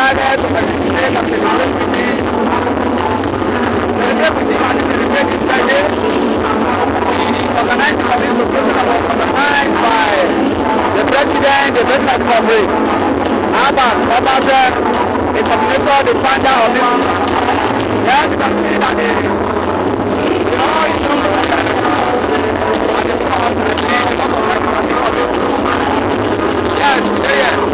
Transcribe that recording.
decided to participate and celebrate with him. Celebrate with him and celebrate his birthday. The organizing of this occasion was organized by the president of the Republic, Albert Obaze, the coordinator, the founder of this. Yes, you can see that the all is on the front and the lot of practices of it. Yes, yeah.